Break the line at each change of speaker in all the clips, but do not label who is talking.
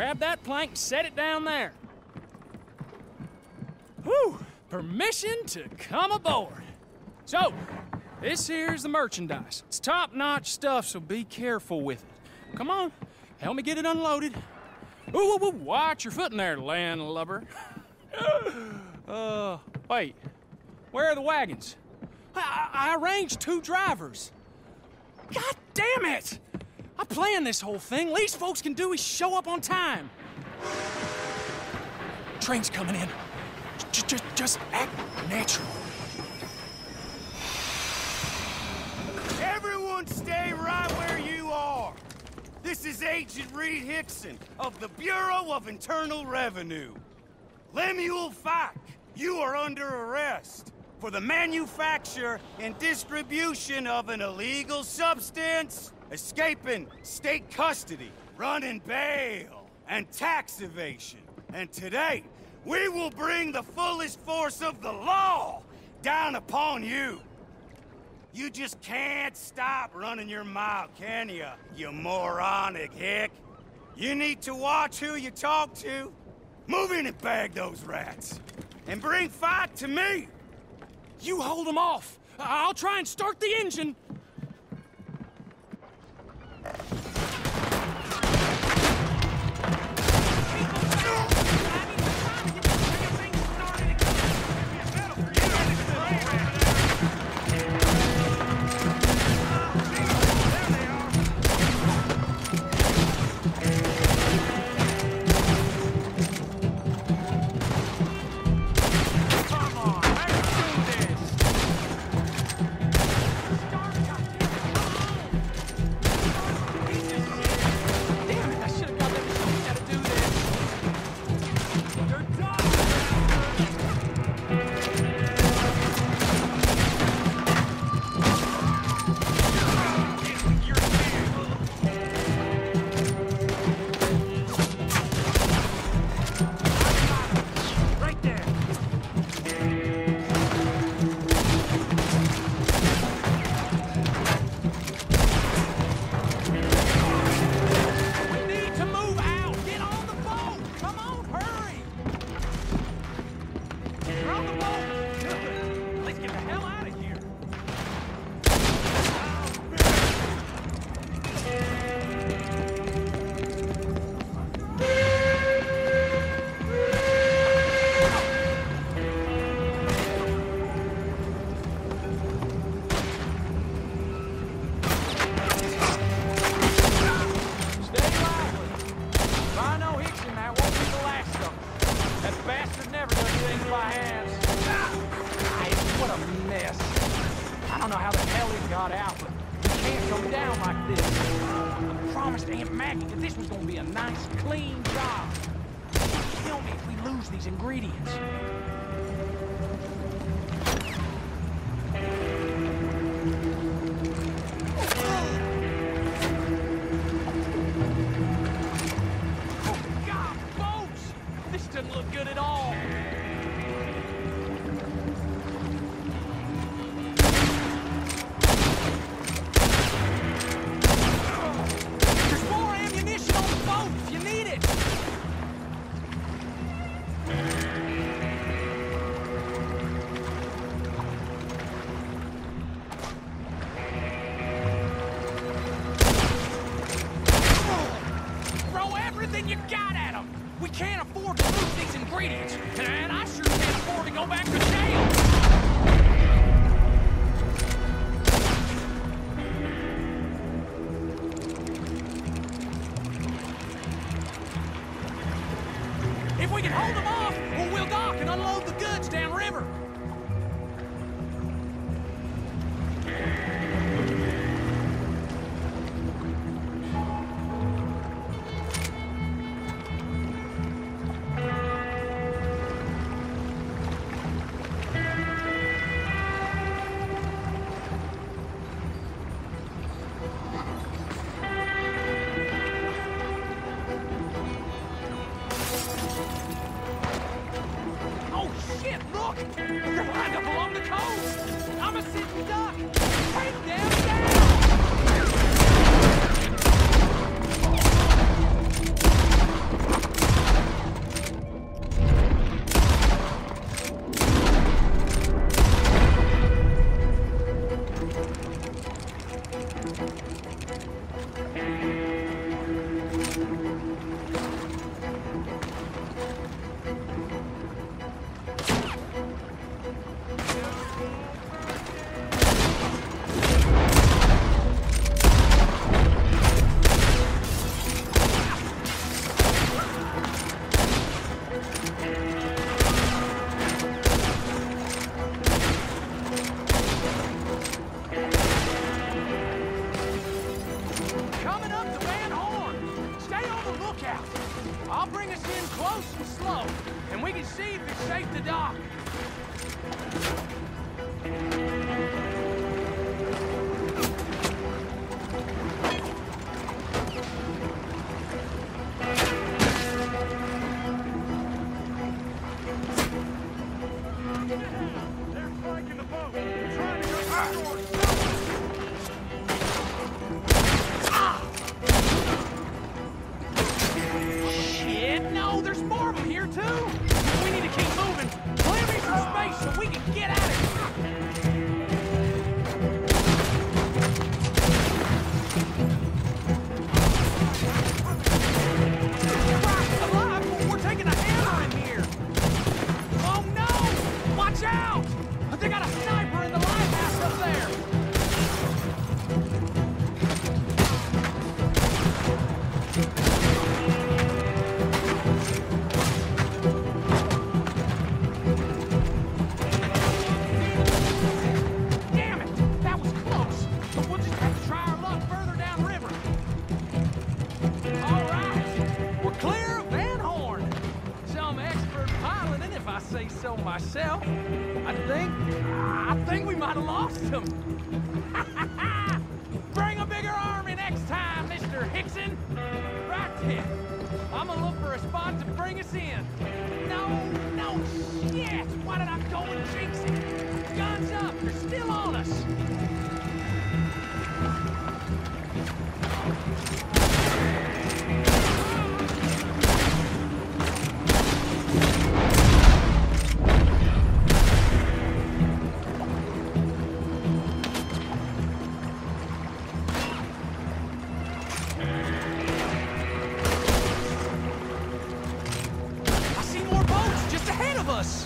grab that plank and set it down there. Whew! Permission to come aboard. So, this here's the merchandise. It's top-notch stuff, so be careful with it. Come on, help me get it unloaded. Ooh, watch your foot in there, landlubber. Wait, where are the wagons? I arranged 2 drivers. God damn it! I planned this whole thing. Least folks can do is show up on time. Train's coming in. Just act natural.
Everyone stay right where you are. This is Agent Reed Hickson of the Bureau of Internal Revenue. Lemuel Fike, you are under arrest for the manufacture and distribution of an illegal substance, escaping state custody, running bail, and tax evasion. And today, we will bring the fullest force of the law down upon you. You just can't stop running your mouth, can you moronic hick? You need to watch who you talk to. Move in and bag those rats. And bring Fike to me.
You hold them off. I'll try and start the engine. I'll bring us in close and slow, and we can see if it's safe to dock.
They're flanking the boat. We're trying to go ashore.
Shit, no, there's more of them here, too. We need to keep moving. Clear me some space so we can get out of here. Christ alive, we're taking a hammer in here. Oh, no! Watch out! They got a sniper in the lighthouse up there. Damn it! That was close. But we'll just have to try our luck further downriver. All right. We're clear of Van Horn. Some expert piloting, if I say so myself. I think we might have lost him. Bring a bigger army next time, Mr. Hickson. Right then. I'm gonna look for a spot to bring us in. No, shit! Why did I go and jinx it? Guns up, they're still on us. I see more boats just ahead of us.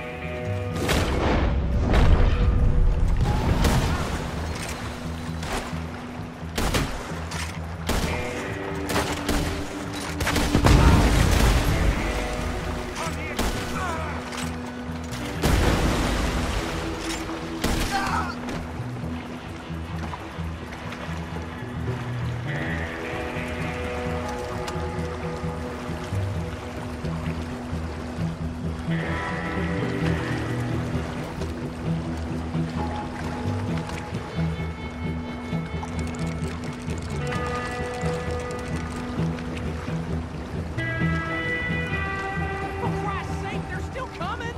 For Christ's sake, they're still coming.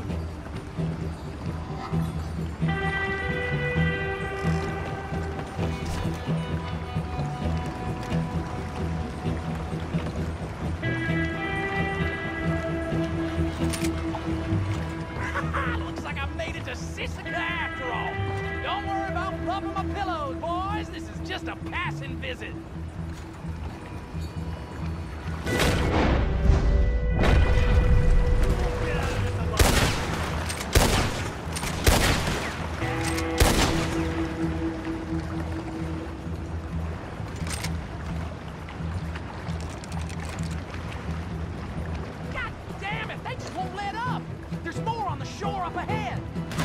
Looks like I made it to Sisika after all. Don't worry about fluffing my pillows, boys. This is just a passing visit. God damn it! They just won't let up. There's more on the shore up ahead.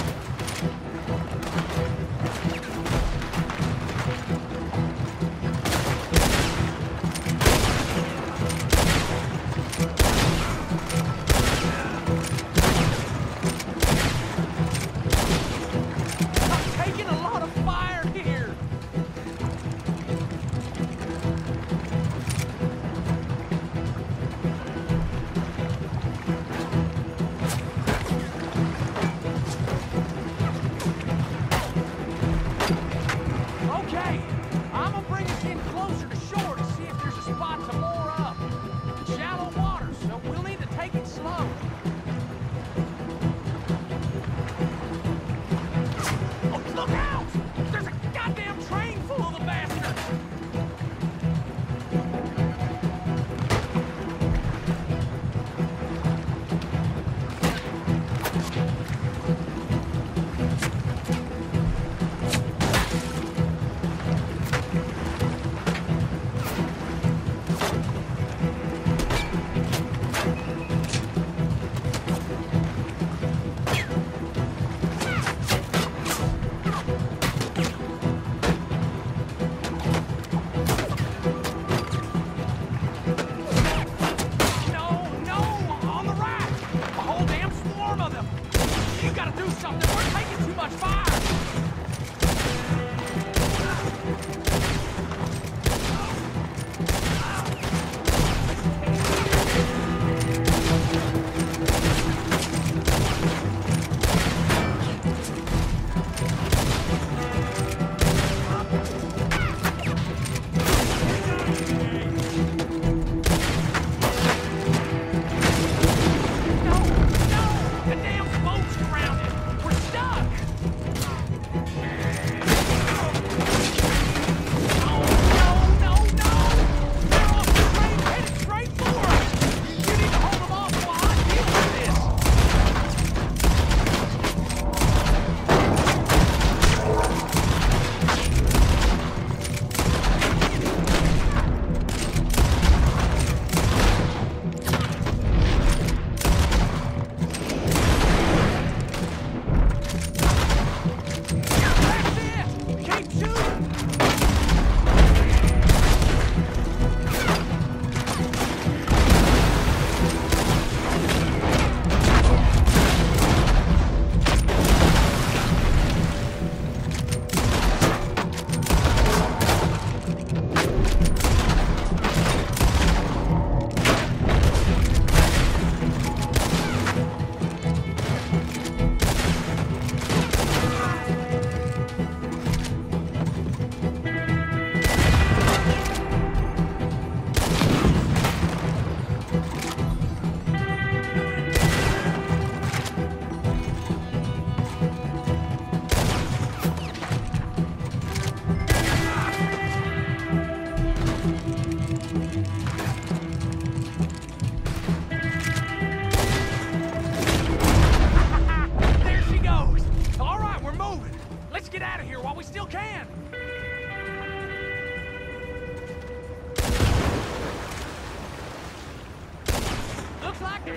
I'm taking a lot of fire here. Okay, I'm gonna bring us in closer to shore to see if there's a spot to moor up. Shallow water, so we'll need to take it slow. Oh, look out! There's a goddamn train full of the bastards!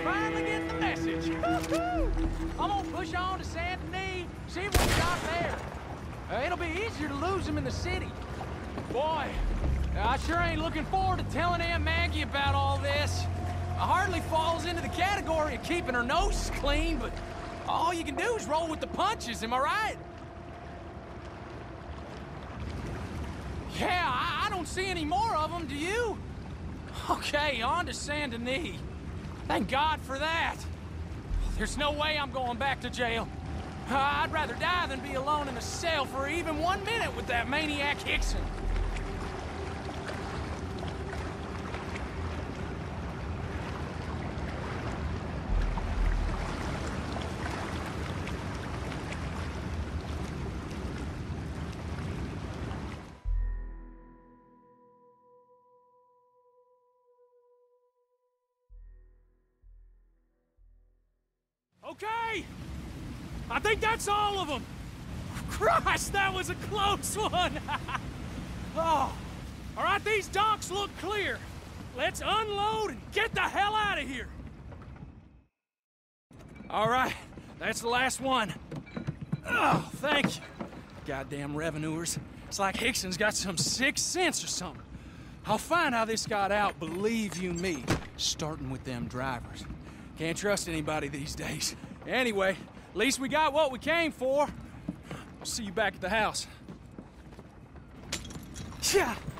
finally getting the message. I'm gonna push on to Saint Denis, see what we got there. It'll be easier to lose him in the city. Boy, I sure ain't looking forward to telling Aunt Maggie about all this. It hardly falls into the category of keeping her nose clean, but all you can do is roll with the punches, am I right? Yeah, I don't see any more of them, do you? Okay, on to Saint Denis. Thank God for that. There's no way I'm going back to jail. I'd rather die than be alone in a cell for even 1 minute with that maniac Hickson. Okay! I think that's all of them! Christ, that was a close one! Oh, all right, these docks look clear. Let's unload and get the hell out of here! All right, that's the last one. Oh, thank you. Goddamn revenuers. It's like Hickson's got some sixth sense or something. I'll find how this got out, believe you me, starting with them drivers. Can't trust anybody these days. Anyway, at least we got what we came for. I'll see you back at the house. Yeah.